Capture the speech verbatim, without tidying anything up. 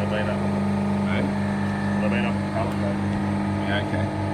been up. Right? I've been up in Palisade. Yeah, okay.